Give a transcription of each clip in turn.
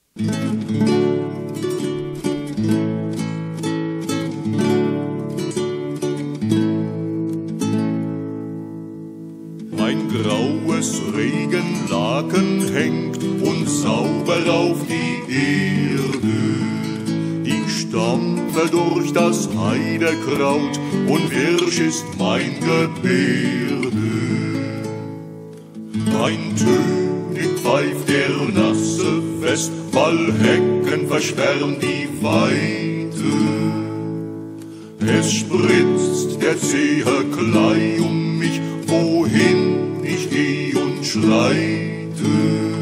Ein graues Regenlaken hängt unsauber auf die Erde. Ich stampfe durch das Heidekraut und Wirsch ist mein Gebärde. Eintönig pfeift der nasse West, Wallhecken versperren die Weite. Es spritzt der zähe Klei um mich, wohin ich geh und schreite.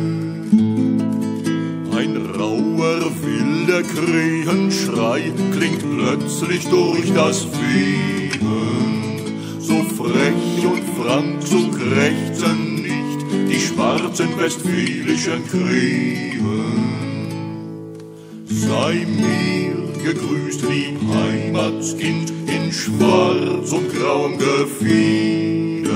Ein rauer, wilder Krähenschrei klingt plötzlich durch das Wehen. So frech und frank, so krächzen nicht die schwarzen westfälischen Krähen. Sei mir gegrüßt, lieb Heimatskind, in schwarz und grauem Gefieder.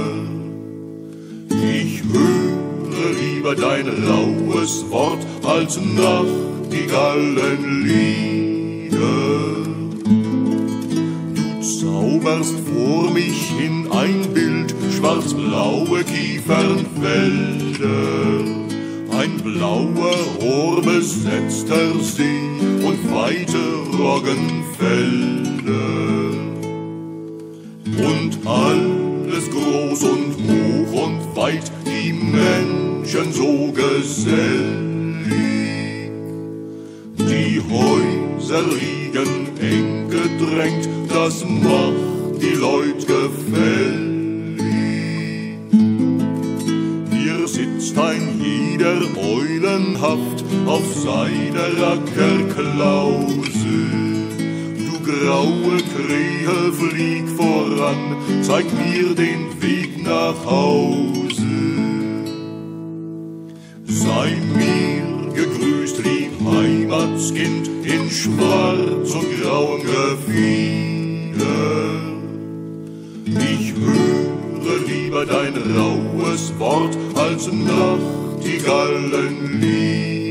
Ich höre lieber dein raues Wort als Nachtigallenlieder. Du zauberst vor mich hin ein Bild, schwarzblaue Kiefernfelder, ein blauer, rohrbesetzter See und weite Roggenfelder. Und alles groß und hoch und weit, die Menschen so gesellig. Die Häuser liegen eng gedrängt, das macht die Leut gefällig. Hier sitzt ein jeder eulenhaft auf seiner Ackerklause. Du graue Krähe, flieg voran, zeig mir den Weg nach Hause. Sei mir gegrüßt, lieb Heimatskind, in schwarz und grauem Gefieder. Ich höre lieber dein raues Wort als Nachtigallenlieder.